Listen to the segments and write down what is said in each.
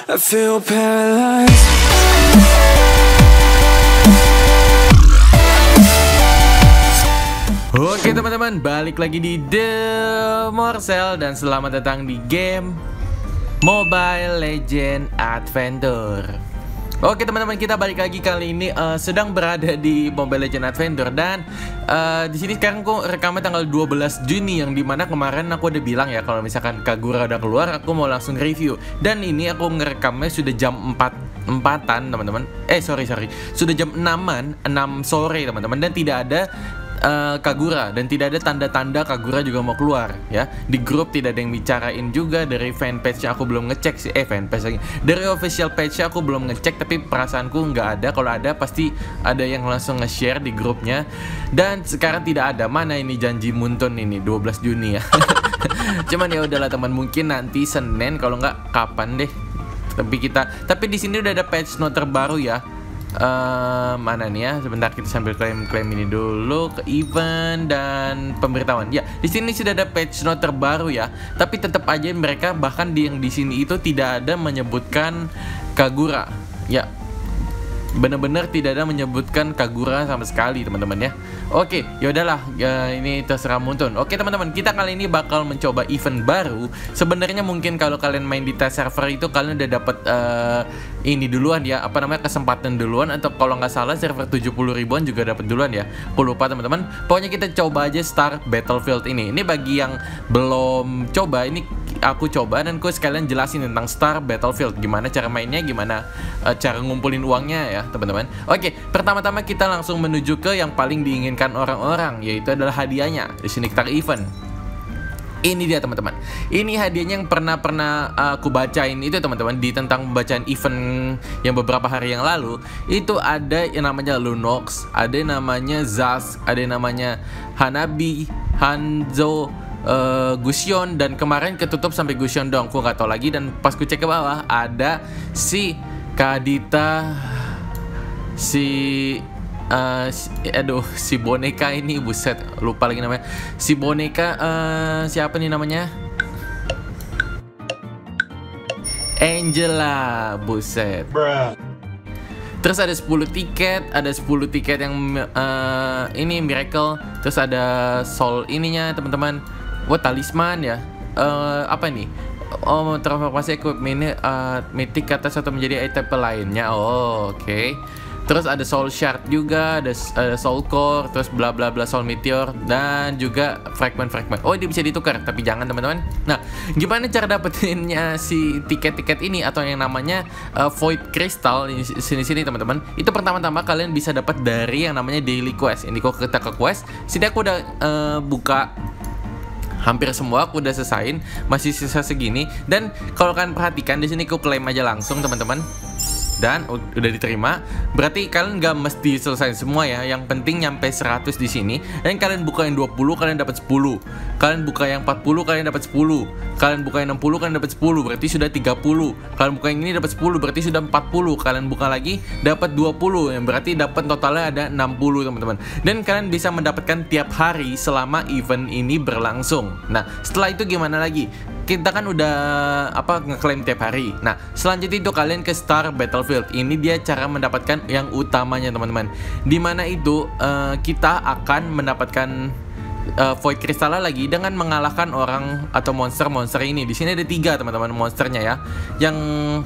I feel paralyzed. Oke teman-teman, balik lagi di The Morsel dan selamat datang di game Mobile Legends Adventure. Oke teman-teman, kita balik lagi kali ini sedang berada di Mobile Legends Adventure dan di sini sekarang aku rekamnya tanggal 12 Juni yang dimana kemarin aku udah bilang ya kalau misalkan Kagura udah keluar aku mau langsung review, dan ini aku ngerekamnya sudah jam 4-an teman-teman. Sudah jam 6 sore teman-teman, dan tidak ada Kagura dan tidak ada tanda-tanda Kagura juga mau keluar ya. Di grup tidak ada yang bicarain juga, dari fanpage-nya aku belum ngecek sih, fanpage lagi. Dari official page-nya aku belum ngecek, tapi perasaanku nggak ada. Kalau ada pasti ada yang langsung nge-share di grupnya. Dan sekarang tidak ada. Mana ini janji Muntun ini 12 Juni ya. Cuman ya udahlah teman, mungkin nanti Senin kalau nggak kapan deh. Tapi di sini udah ada patch note terbaru ya. Mana nih ya? Sebentar, kita sambil klaim ini dulu ke event dan pemberitahuan. Ya, di sini sudah ada patch note terbaru ya. Tapi tetap aja mereka bahkan yang di sini itu tidak ada menyebutkan Kagura. Ya, benar-benar tidak ada menyebutkan Kagura sama sekali teman-teman ya. Oke, ya udahlah, ini terserah Muntun. Oke teman-teman, kita kali ini bakal mencoba event baru. Sebenarnya mungkin kalau kalian main di test server itu kalian udah dapat ini duluan ya, kesempatan duluan, atau kalau nggak salah server 70 ribuan juga dapat duluan ya. Aku lupa teman-teman. Pokoknya kita coba aja Star Battlefield ini. Ini bagi yang belum coba, ini aku coba dan aku sekalian jelasin tentang Star Battlefield, gimana cara mainnya, gimana cara ngumpulin uangnya ya teman-teman. Oke, pertama-tama kita langsung menuju ke yang paling diinginkan orang-orang, yaitu adalah hadiahnya. Di sini kita ke event. Ini dia teman-teman. Ini hadiahnya yang pernah aku bacain itu teman-teman, di tentang pembacaan event yang beberapa hari yang lalu. Itu ada yang namanya Lunox, ada yang namanya Zas, ada yang namanya Hanabi, Hanzo, Gusion, dan kemarin ketutup sampai Gusion dong, aku nggak tahu lagi. Dan pas ku cek ke bawah ada si Kadita, si boneka ini, buset lupa lagi namanya. Si boneka siapa nih namanya? Angela, buset. Terus ada 10 tiket yang ini Miracle. Terus ada soul ininya teman-teman. Wah, talisman ya. Apa nih? Oh, transformasi equipment mythic kata satu menjadi item lainnya. Oh, oke. Terus ada soul shard juga, ada soul core, terus bla bla bla, soul meteor, dan juga fragment. Oh, ini bisa ditukar, tapi jangan teman-teman. Nah, gimana cara dapetinnya si tiket-tiket ini atau yang namanya void crystal di sini teman-teman? Itu pertama-tama kalian bisa dapat dari yang namanya daily quest. Ini kok kita ke quest. Sini aku udah buka hampir semua, aku udah selesaiin, masih sisa segini. Dan kalau kalian perhatikan di sini aku klaim aja langsung teman-teman, dan udah diterima. Berarti kalian gak mesti selesai semua ya. Yang penting nyampe 100 di sini. Dan kalian buka yang 20 kalian dapat 10. Kalian buka yang 40 kalian dapat 10. Kalian buka yang 60 kalian dapat 10. Berarti sudah 30. Kalian buka yang ini dapat 10. Berarti sudah 40. Kalian buka lagi dapat 20. Yang berarti dapat totalnya ada 60 teman-teman. Dan kalian bisa mendapatkan tiap hari selama event ini berlangsung. Nah, setelah itu gimana lagi? Kita kan udah ngeklaim tiap hari. Nah, selanjutnya itu kalian ke Star Battlefield. Ini dia cara mendapatkan yang utamanya teman-teman. Dimana itu kita akan mendapatkan void crystal lagi dengan mengalahkan orang atau monster ini. Di sini ada 3 teman-teman monsternya ya, yang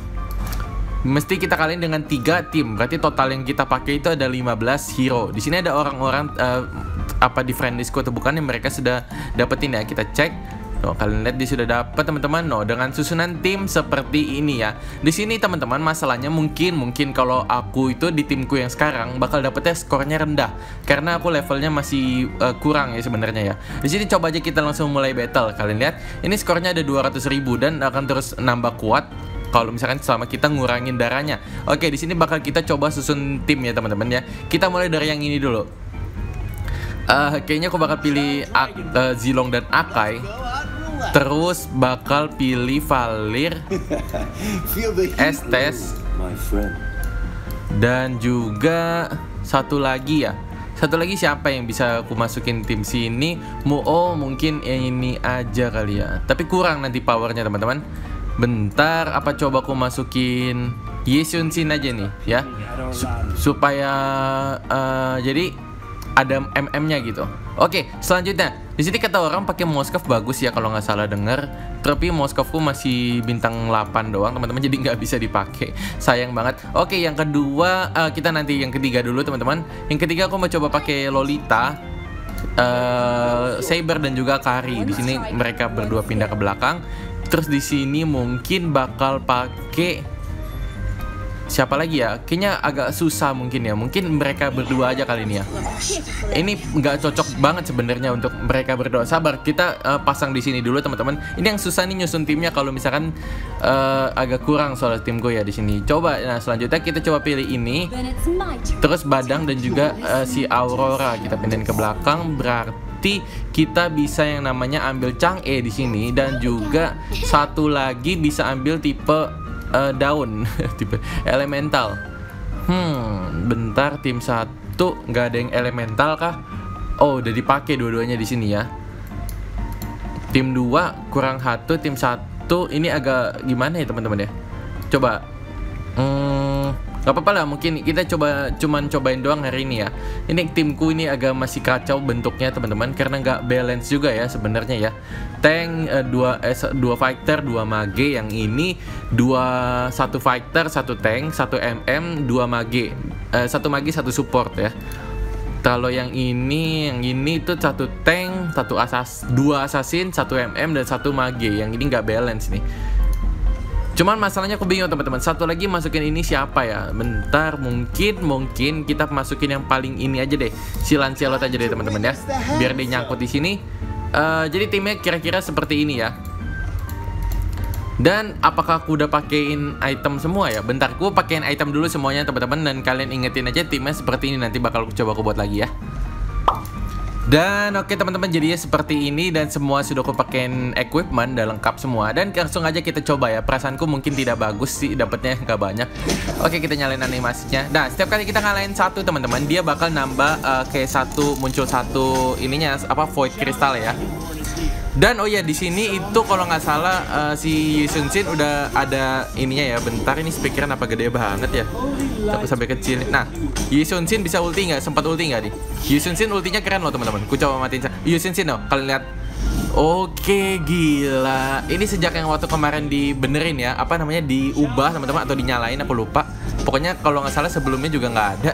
mesti kita kalian dengan 3 tim. Berarti total yang kita pakai itu ada 15 hero. Di sini ada orang-orang di friendlistku atau bukan yang mereka sudah dapetin ya. Kita cek. No, kalian lihat dia sudah dapat teman-teman. No, dengan susunan tim seperti ini ya. Di sini teman-teman masalahnya mungkin kalau aku itu di timku yang sekarang bakal dapetnya skornya rendah karena aku levelnya masih kurang ya sebenarnya ya. Di sini coba aja kita langsung mulai battle. Kalian lihat ini skornya ada 200.000 dan akan terus nambah kuat kalau misalkan selama kita ngurangin darahnya. Oke, di sini bakal kita coba susun tim ya teman-teman ya. Kita mulai dari yang ini dulu. Kayaknya aku bakal pilih Zilong dan Akai. Terus bakal pilih Valir, Estes, dan juga satu lagi ya. Satu lagi siapa yang bisa aku masukin tim sini? Mungkin ini aja kali ya. Tapi kurang nanti powernya teman-teman. Bentar, apa coba aku masukin Yesun Shin aja nih ya, supaya jadi ada MM-nya gitu. Oke, selanjutnya di sini kata orang pakai Moskov bagus ya kalau nggak salah denger. Tapi Moskovku masih bintang 8 doang teman-teman, jadi nggak bisa dipakai. Sayang banget. Oke, yang kedua kita nanti yang ketiga dulu teman-teman. Yang ketiga aku mau coba pakai Lolita, Saber dan juga Kari. Di sini mereka berdua pindah ke belakang. Terus di sini mungkin bakal pakai siapa lagi ya? Kayaknya agak susah mungkin ya. Mungkin mereka berdua aja kali ini ya. Ini nggak cocok banget sebenarnya untuk mereka berdua. Sabar, kita pasang di sini dulu teman-teman. Ini yang susah nih nyusun timnya kalau misalkan agak kurang soal timku ya di sini. Coba, nah selanjutnya kita coba pilih ini. Terus Badang dan juga si Aurora kita pindahin ke belakang. Berarti kita bisa yang namanya ambil Chang'e di sini dan juga satu lagi bisa ambil tipe daun tipe elemental. Bentar, tim 1 nggak ada yang elemental kah? Oh, udah dipakai dua-duanya di sini ya. Tim 2 kurang 1, tim 1 ini agak gimana ya teman-teman ya? Coba nggak apa-apa lah, mungkin kita cuman cobain doang hari ini ya. Ini timku ini agak masih kacau bentuknya teman-teman, karena nggak balance juga ya sebenarnya ya. Tank 2 fighter 2 mage, yang ini 1 fighter 1 tank 1 MM 2 mage, 1 mage 1 support ya. Kalau yang ini tuh 1 tank 2 assassin 1 MM dan 1 mage. Yang ini nggak balance nih. Cuman masalahnya aku bingung teman-teman. Satu lagi masukin ini siapa ya? Bentar, mungkin kita masukin yang paling ini aja deh. Si Lancelot aja deh teman-teman ya. Biar dia nyangkut di sini. Jadi timnya kira-kira seperti ini ya. Dan apakah aku udah pakein item semua ya? Bentar, aku pakein item dulu semuanya teman-teman. Dan kalian ingetin aja timnya seperti ini. Nanti bakal coba aku buat lagi ya. Dan oke teman-teman, jadinya seperti ini dan semua sudah aku pakein equipment, udah lengkap semua. Dan langsung aja kita coba ya. Perasaanku mungkin tidak bagus sih, dapatnya nggak banyak. Oke, kita nyalain animasinya. Nah, setiap kali kita ngalahin satu teman-teman, dia bakal nambah kayak muncul satu ininya apa void crystal ya. Dan oh ya, di sini itu kalau nggak salah si Yesun Shin udah ada ininya ya. Bentar, ini speakeran apa gede banget ya, tapi sampai kecil. Nah, Yesun Shin bisa ulti nggak? Sempat ulti nggak nih? Yesun Shin ultinya keren loh teman-teman. Ku coba matiin Yesun Shin loh, kalian lihat. Oke, gila. Ini sejak yang waktu kemarin dibenerin ya, apa namanya, diubah teman-teman atau dinyalain, aku lupa. Pokoknya kalau nggak salah sebelumnya juga nggak ada.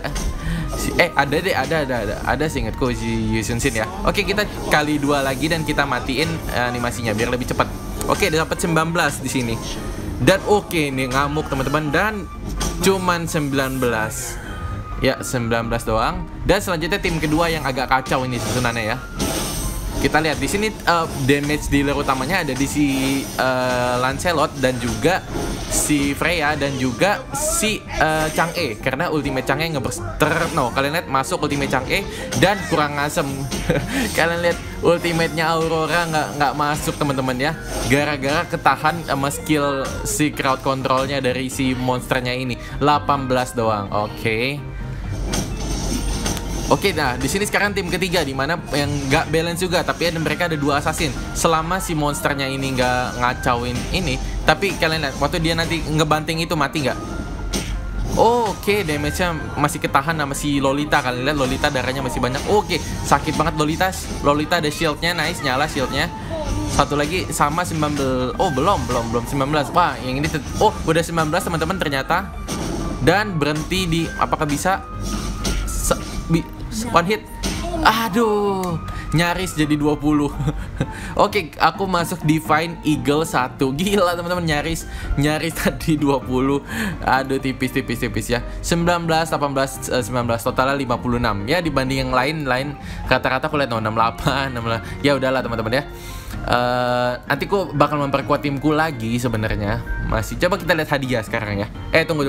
Ada sih ingatku si Yesun Shin ya. Oke, kita kali 2 lagi dan kita matiin animasinya biar lebih cepat. Oke, udah dapat 19 di sini. Dan oke, nih ngamuk teman-teman, dan cuman 19. Ya, 19 doang. Dan selanjutnya tim kedua yang agak kacau ini susunannya ya. Kita lihat di sini damage dealer utamanya ada di si Lancelot dan juga si Freya dan juga si Chang'e, karena ultimate Chang'e kalian lihat masuk ultimate Chang'e dan kurang ngasem. Kalian lihat ultimate-nya Aurora nggak masuk teman-teman ya, gara-gara ketahan sama skill si crowd controlnya dari si monsternya ini 18 doang. Oke, nah di sini sekarang tim ketiga di mana yang nggak balance juga, tapi mereka ada 2 assassin. Selama si monsternya ini nggak ngacauin ini, tapi kalian lihat waktu dia nanti ngebanting itu mati nggak? Oke, damage-nya masih ketahan sama si Lolita. Kalian lihat Lolita darahnya masih banyak. Oke, sakit banget Lolita. Lolita ada shieldnya, nice, nyala shieldnya. Satu lagi sama 19. Oh, belum 19. Wah, yang ini udah 19 teman-teman ternyata. Dan berhenti di apakah bisa one hit. Aduh, nyaris jadi 20. Oke, aku masuk Divine Eagle 1. Gila teman-teman, nyaris tadi 20. Aduh, tipis ya. 19, 18, 19 totalnya 56. Ya dibanding yang lain rata-rata aku lihat 68. Ya udahlah teman-teman ya. Nanti aku bakal memperkuat timku lagi sebenarnya. Masih coba kita lihat hadiah sekarang ya. Tunggu.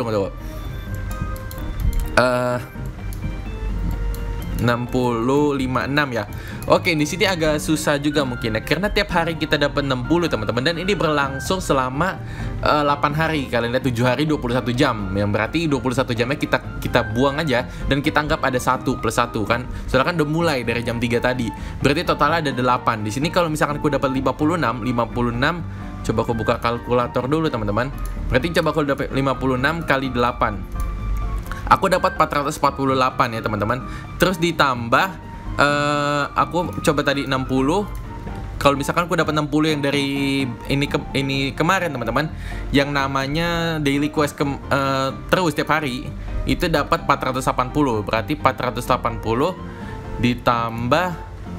65 ya. Oke, di sini agak susah juga mungkin ya, karena tiap hari kita dapat 60 teman-teman, dan ini berlangsung selama 8 hari. Kalian lihat 7 hari 21 jam, yang berarti 21 jamnya kita buang aja dan kita anggap ada 1 plus 1 kan. Soalnya kan udah mulai dari jam 3 tadi. Berarti totalnya ada 8. Di sini kalau misalkan aku dapat 56 Coba aku buka kalkulator dulu teman-teman. Berarti coba aku dapat 56 kali 8. Aku dapat 448 ya teman-teman. Terus ditambah aku coba tadi 60. Kalau misalkan aku dapat 60 yang dari ini kemarin teman-teman, yang namanya daily quest terus setiap hari, itu dapat 480. Berarti 480 ditambah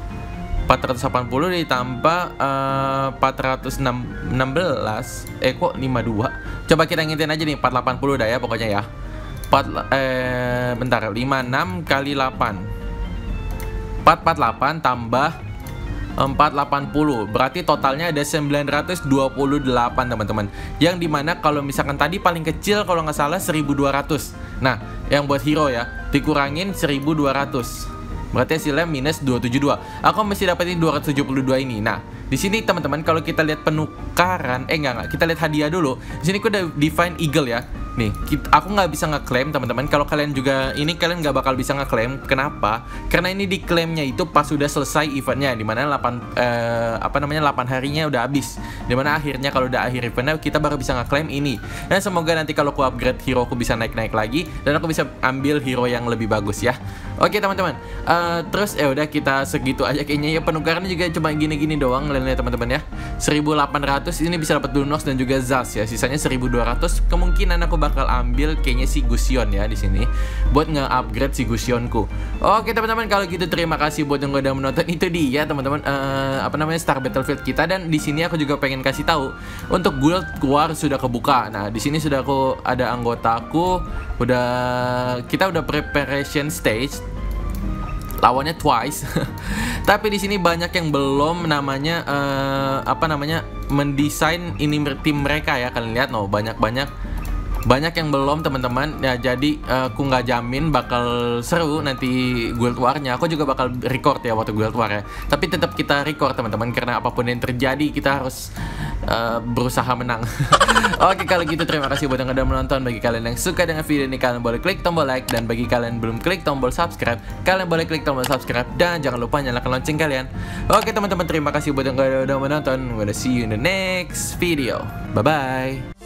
416 kok 52. Coba kita ngitin aja nih 480 dah ya pokoknya ya. Bentar, 56 kali 8 448 tambah 480, berarti totalnya ada 928 teman-teman. Yang dimana kalau misalkan tadi paling kecil kalau nggak salah 1200. Nah, yang buat hero ya, dikurangin 1200. Berarti hasilnya minus 272. Aku mesti dapetin 272 ini. Nah, di sini teman-teman kalau kita lihat penukaran, enggak, kita lihat hadiah dulu. Di sini aku udah define eagle ya. Nih, aku nggak bisa ngeklaim teman-teman. Kalau kalian juga ini kalian nggak bakal bisa ngeklaim. Kenapa? Karena ini diklaimnya itu pas sudah selesai eventnya, dimana 8 harinya udah habis. Dimana akhirnya kalau udah akhir eventnya kita baru bisa ngeklaim ini. Dan semoga nanti kalau aku upgrade hero aku bisa naik-naik lagi dan aku bisa ambil hero yang lebih bagus ya. Oke teman-teman. Terus ya udah kita segitu aja kayaknya ya, penukarannya juga cuma gini-gini doang kalian teman-teman ya. 1800 ini bisa dapat Dunox dan juga Zaz ya. Sisanya 1200 kemungkinan aku bakal ambil kayaknya si Gusion ya di sini buat nge-upgrade si Gusionku. Oke teman-teman, kalau gitu terima kasih buat yang udah menonton. Itu dia teman-teman Star Battlefield kita. Dan di sini aku juga pengen kasih tahu untuk Guild War sudah kebuka. Nah, di sini sudah aku ada anggotaku, kita udah preparation stage. Lawannya Twice. Tapi di sini banyak yang belum mendesain ini tim mereka ya. Kalian lihat banyak yang belum teman-teman ya, jadi aku nggak jamin bakal seru nanti Guild War-nya. Aku juga bakal record ya waktu Guild War ya, tapi tetap kita record teman-teman, karena apapun yang terjadi kita harus berusaha menang. Oke, kalau gitu terima kasih buat yang udah menonton. Bagi kalian yang suka dengan video ini, kalian boleh klik tombol like, dan bagi kalian belum klik tombol subscribe, kalian boleh klik tombol subscribe dan jangan lupa nyalakan lonceng kalian. Oke teman-teman, terima kasih buat yang udah menonton. We'll see you in the next video. Bye bye.